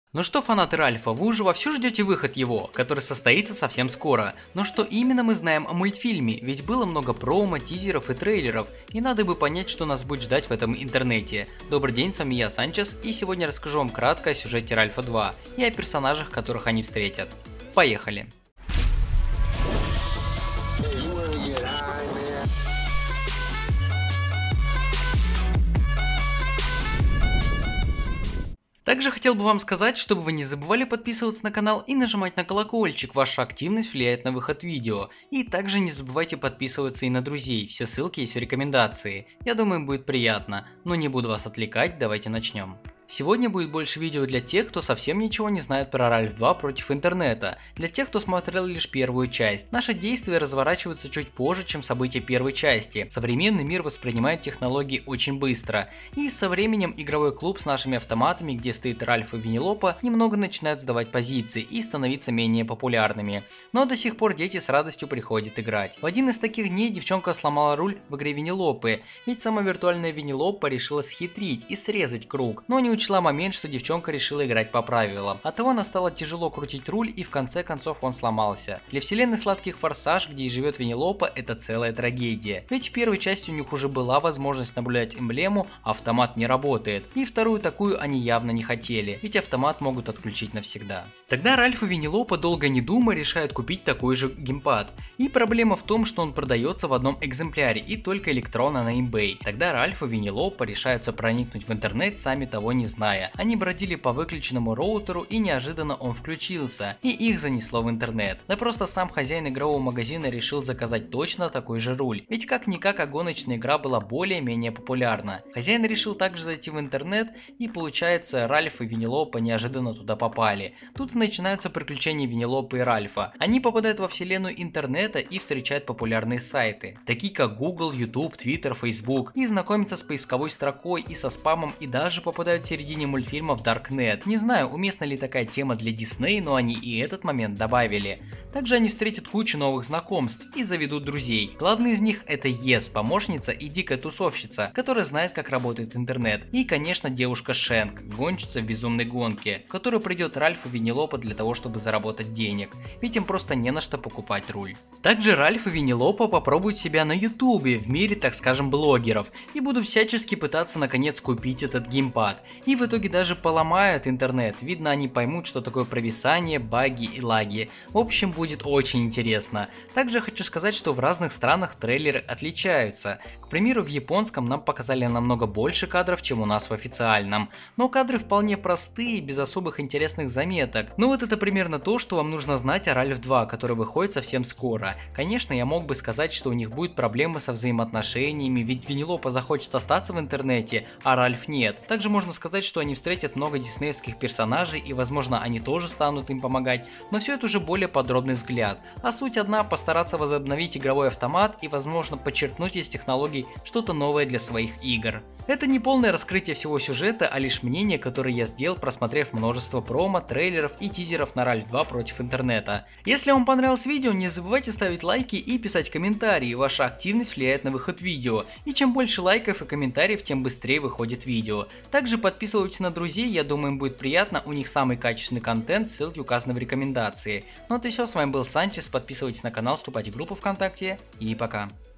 Ну что, фанаты Ральфа, вы уже вовсю ждете выход его, который состоится совсем скоро. Но что именно мы знаем о мультфильме, ведь было много промо, тизеров и трейлеров, и надо бы понять, что нас будет ждать в этом интернете. Добрый день, с вами я, Санчес, и сегодня расскажу вам кратко о сюжете Ральфа 2 и о персонажах, которых они встретят. Поехали! Также хотел бы вам сказать, чтобы вы не забывали подписываться на канал и нажимать на колокольчик, ваша активность влияет на выход видео. И также не забывайте подписываться и на друзей, все ссылки есть в рекомендации. Я думаю, будет приятно, но не буду вас отвлекать, давайте начнем. Сегодня будет больше видео для тех, кто совсем ничего не знает про Ральф 2 против интернета, для тех, кто смотрел лишь первую часть. Наши действия разворачиваются чуть позже, чем события первой части. Современный мир воспринимает технологии очень быстро, и со временем игровой клуб с нашими автоматами, где стоит Ральф и Виннилопа, немного начинают сдавать позиции и становиться менее популярными. Но до сих пор дети с радостью приходят играть. В один из таких дней девчонка сломала руль в игре Виннилопы, ведь сама виртуальная Виннилопа решила схитрить и срезать круг, но не учла момент, что девчонка решила играть по правилам. Оттого она стало тяжело крутить руль, и в конце концов он сломался. Для вселенной сладких Форсаж, где и живет Виннилопа, это целая трагедия. Ведь в первой части у них уже была возможность наблюдать эмблему, а автомат не работает. И вторую такую они явно не хотели, ведь автомат могут отключить навсегда. Тогда Ральф и Виннилопа, долго не думая, решают купить такой же геймпад. И проблема в том, что он продается в одном экземпляре и только электронно на eBay. Тогда Ральф и Виннилопа решаются проникнуть в интернет, сами того не зная. Они бродили по выключенному роутеру, и неожиданно он включился, и их занесло в интернет. Да просто сам хозяин игрового магазина решил заказать точно такой же руль, ведь как-никак гоночная игра была более-менее популярна. Хозяин решил также зайти в интернет, и получается, Ральф и Виннилопа неожиданно туда попали. Тут и начинаются приключения Виннилопы и Ральфа. Они попадают во вселенную интернета и встречают популярные сайты, такие как Google, YouTube, Twitter, Facebook, и знакомятся с поисковой строкой и со спамом, и даже попадают в середине мультфильма в Darknet. Не знаю, уместна ли такая тема для Disney, но они и этот момент добавили. Также они встретят кучу новых знакомств и заведут друзей. Главный из них это Ес, помощница и дикая тусовщица, которая знает, как работает интернет. И конечно девушка Шенк, гонщица в безумной гонке, в которую придет Ральф и Виннилопа для того, чтобы заработать денег, ведь им просто не на что покупать руль. Также Ральф и Виннилопа попробуют себя на ютубе, в мире, так скажем, блогеров, и будут всячески пытаться наконец купить этот геймпад. И в итоге даже поломают интернет, видно они поймут, что такое провисание, баги и лаги. В общем, будет очень интересно. Также хочу сказать, что в разных странах трейлеры отличаются. К примеру, в японском нам показали намного больше кадров, чем у нас в официальном. Но кадры вполне простые, без особых интересных заметок. Ну вот это примерно то, что вам нужно знать о Ральф 2, который выходит совсем скоро. Конечно, я мог бы сказать, что у них будут проблемы со взаимоотношениями, ведь Виннилопа захочет остаться в интернете, а Ральф нет. Также можно сказать, что они встретят много диснеевских персонажей, и возможно они тоже станут им помогать, но все это уже более подробный взгляд. А суть одна: постараться возобновить игровой автомат и возможно подчеркнуть из технологий что-то новое для своих игр. Это не полное раскрытие всего сюжета, а лишь мнение, которое я сделал, просмотрев множество промо, трейлеров и тизеров на Ральф 2 против интернета. Если вам понравилось видео, не забывайте ставить лайки и писать комментарии, ваша активность влияет на выход видео, и чем больше лайков и комментариев, тем быстрее выходит видео. Также подписывайтесь на друзей, я думаю, им будет приятно, у них самый качественный контент, ссылки указаны в рекомендации. Ну вот и все, с вами был Санчес, подписывайтесь на канал, вступайте в группу ВКонтакте и пока.